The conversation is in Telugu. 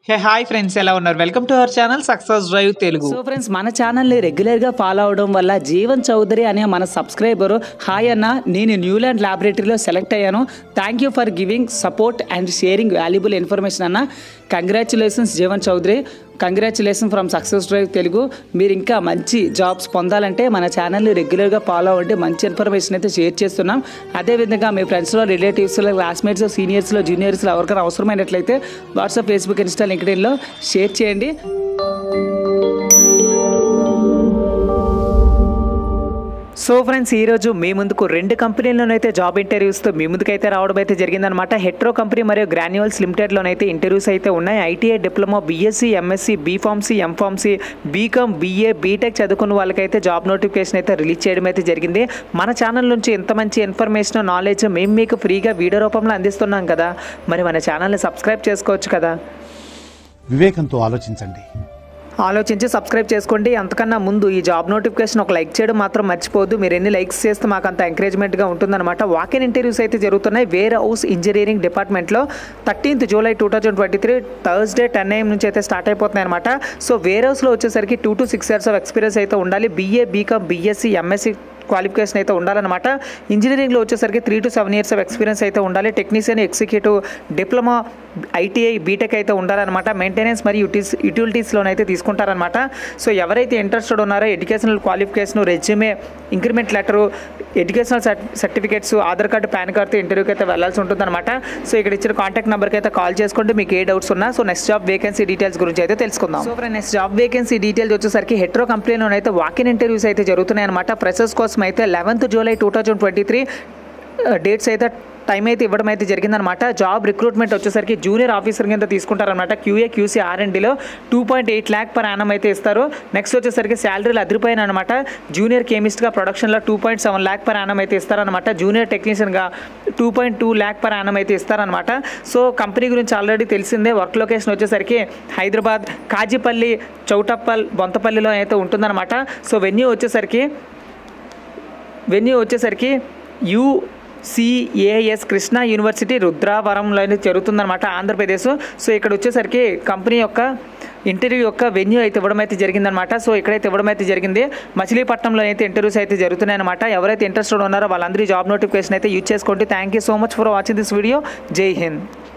హే హాయ్ ఫ్రెండ్స్, ఎలా ఉన్నారు? Welcome to our channel success drive Telugu. So friends, మన ఛానల్ని రెగ్యులర్గా ఫాలో అవడం వల్ల జీవన్ చౌదరి అనే మన సబ్స్క్రైబరు, హాయ్ అన్న, నేను న్యూలాండ్ ల్యాబొరేటరీలో సెలెక్ట్ అయ్యాను, thank you for giving support and sharing valuable information అన్న. Congratulations Jeevan Chowdary, congratulation from success drive Telugu. మీరు ఇంకా మంచి జాబ్స్ పొందాలంటే మన ఛానల్ని రెగ్యులర్గా ఫాలో అవ్వండి. మంచి ఇన్ఫర్మేషన్ అయితే షేర్ చేస్తున్నాం. అదేవిధంగా మీ ఫ్రెండ్స్లో, రిలేటివ్స్లో, క్లాస్మేట్స్, సీనియర్స్లో, జూనియర్స్లో ఎవరికైనా అవసరమైనట్లయితే వాట్సాప్, ఫేస్బుక్, ఇన్స్టా, లింక్డ్ఇన్లో షేర్ చేయండి. సో ఫ్రెండ్స్, ఈరోజు మీ ముందుకు రెండు కంపెనీల్లోనైతే జాబ్ ఇంటర్వ్యూస్తో మీ ముందుకైతే రావడం అయితే జరిగిందనమాట. హెట్రో కంపెనీ మరియు గ్రాన్యువల్స్ లిమిటెడ్లోనైతే ఇంటర్వ్యూస్ అయితే ఉన్నాయి. ITI, diploma, BSc, MSc, B pharmacy, M pharmacy, BCom, BA, BTech చదువుకున్న వాళ్ళకైతే జాబ్ నోటిఫికేషన్ అయితే రిలీజ్ చేయడం అయితే జరిగింది. మన ఛానల్ నుంచి ఇంత మంచి ఇన్ఫర్మేషన్, నాలెడ్జ్ మేము మీకు ఫ్రీగా వీడియో రూపంలో అందిస్తున్నాం కదా, మరి మన ఛానల్ని సబ్స్క్రైబ్ చేసుకోవచ్చు కదా. వివేకంతో ఆలోచించి సబ్స్క్రైబ్ చేసుకోండి. అంతకన్నా ముందు ఈ జాబ్ నోటిఫికేషన్ ఒక లైక్ చేయడం మాత్రం మర్చిపోద్దు. మీరు ఎన్ని లైక్స్ చేస్తే మాకు అంత ఎంకరేజ్మెంట్గా ఉంటుందన్నమాట. వాకిన్ ఇంటర్వ్యూస్ అయితే జరుగుతున్నాయి వేర్ హౌస్ ఇంజనీరింగ్ డిపార్ట్మెంట్లో. 13th జూలై 2023 థర్స్డే 10 AM నుంచి అయితే స్టార్ట్ అయిపోతున్నాయి అనమాట. సో వేర్ హౌస్లో వచ్చేసరికి 2 to 6 years ఆఫ్ ఎక్స్పీరియన్స్ అయితే ఉండాలి. BA, BCom, BSc, MSc qualification అయితే ఉండాలన్నమాట. ఇంజనీరింగ్లో వచ్చేసరికి 3 to 7 years ఆఫ్ ఎక్స్పీరియన్స్ అయితే ఉండాలి. Technician, executive, diploma, ITI, BTech అయితే ఉండాలన్నమాట. మెయింటెనెన్స్ మరియు యూటిలిటీస్లోనైతే తీసుకుంటారనమాట. సో ఎవరైతే ఇంట్రెస్టెడ్ ఉన్నారో educational qualification, resume, increment letter, educational certificates, Aadhaar card, PAN కార్డుతో ఇంటర్వ్యూకి అయితే వెళ్ళాల్సి ఉంటుందన్నమాట. సో ఇక్కడ ఇచ్చిన కాంటాక్ట్ నెంబర్కి అయితే కాల్ చేసుకోండి మీకు ఏ డౌట్స్ ఉన్నా. So next job vacancy details గురించి అయితే తెలుసుకుందాం. So friends, next job vacancy details వచ్చేసరికి హెట్రో కంపెనీలోనైతే వాకిన్ ఇంటర్వ్యూస్ అయితే జరుగుతున్నాయి అనమాట. ఫ్రెషర్స్ కోసం అయితే 11th జూలై 2023 డేట్స్ అయితే టైం అయితే ఇవ్వడం అయితే జరిగిందనమాట. జాబ్ రిక్రూట్మెంట్ వచ్చేసరికి జూనియర్ ఆఫీసర్ కింద తీసుకుంటారనమాట. క్యూఏ, క్యూసీ, R&Dలో 2.8 lakh per annum అయితే ఇస్తారు. నెక్స్ట్ వచ్చేసరికి శాలరీలు అదిరిపోయిన అనమాట. జూనియర్ కెమిస్ట్గా ప్రొడక్షన్లో 2.7 lakh per annum అయితే ఇస్తారనమాట. జూనియర్ టెక్నీషియన్గా 2.2 lakh per annum అయితే ఇస్తారనమాట. సో కంపెనీ గురించి ఆల్రెడీ తెలిసిందే. వర్క్ లొకేషన్ వచ్చేసరికి హైదరాబాద్, కాజీపల్లి, చౌటప్పల్, బొంతపల్లిలో అయితే ఉంటుందన్నమాట. సో వెన్యూ వచ్చేసరికి UCAS కృష్ణా యూనివర్సిటీ, రుద్రావరంలో జరుగుతుందన్నమాట, ఆంధ్రప్రదేశ్. సో ఇక్కడ వచ్చేసరికి కంపెనీ యొక్క ఇంటర్వ్యూ యొక్క వెన్యూ అయితే ఇవ్వడం అయితే జరిగిందనమాట. సో ఇక్కడైతే ఇవ్వడం అయితే జరిగింది. మచిలీపట్నంలో అయితే ఇంటర్వ్యూస్ అయితే జరుగుతున్నాయి అనమాట. ఎవరైతే ఇంట్రెస్టెడ్ ఉన్నారో వాళ్ళందరూ జాబ్ నోటిఫికేషన్ అయితే యూజ్ చేసుకోండి. Thank you so much for watching this video. జై హింద్.